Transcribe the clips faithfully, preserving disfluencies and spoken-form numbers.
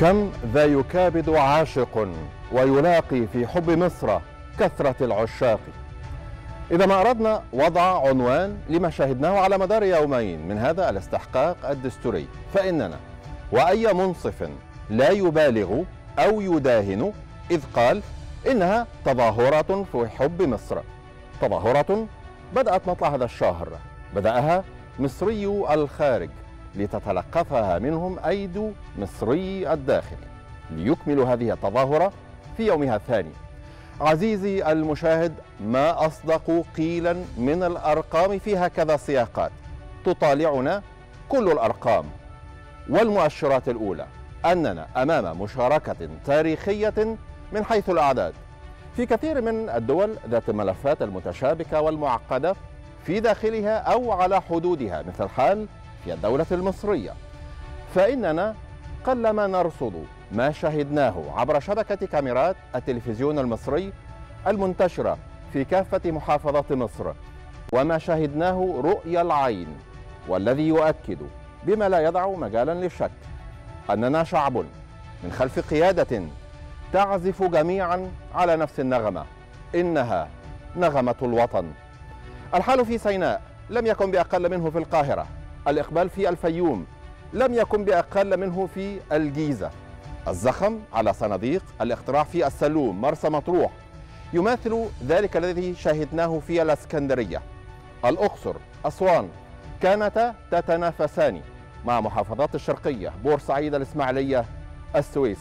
كم ذا يكابد عاشق ويلاقي في حب مصر كثرة العشاق. إذا ما أردنا وضع عنوان لما شاهدناه على مدار يومين من هذا الاستحقاق الدستوري، فإننا وأي منصف لا يبالغ أو يداهن إذ قال إنها تظاهرة في حب مصر. تظاهرة بدأت مطلع هذا الشهر، بدأها مصري الخارج لتتلقفها منهم أيدي مصري الداخل ليكملوا هذه التظاهرة في يومها الثاني. عزيزي المشاهد، ما أصدق قيلا من الأرقام في هكذا سياقات تطالعنا كل الأرقام والمؤشرات الأولى أننا أمام مشاركة تاريخية من حيث الأعداد في كثير من الدول ذات الملفات المتشابكة والمعقدة في داخلها أو على حدودها، مثل الحال في الدولة المصرية. فإننا قلما نرصد ما شاهدناه عبر شبكة كاميرات التلفزيون المصري المنتشرة في كافة محافظات مصر، وما شاهدناه رؤيا العين، والذي يؤكد بما لا يدع مجالا للشك أننا شعب من خلف قيادة تعزف جميعا على نفس النغمة، إنها نغمة الوطن. الحال في سيناء لم يكن بأقل منه في القاهرة، الإقبال في الفيوم لم يكن بأقل منه في الجيزة، الزخم على صناديق الاقتراع في السلوم مرسى مطروح يماثل ذلك الذي شاهدناه في الإسكندرية. الأقصر، أسوان كانتا تتنافسان مع محافظات الشرقية، بورسعيد، الإسماعيلية، السويس.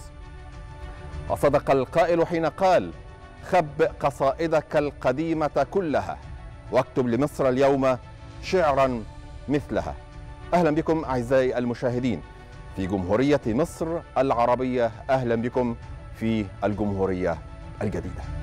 وصدق القائل حين قال: خبئ قصائدك القديمة كلها واكتب لمصر اليوم شعرا مثلها. أهلا بكم أعزائي المشاهدين في جمهورية مصر العربية، أهلا بكم في الجمهورية الجديدة.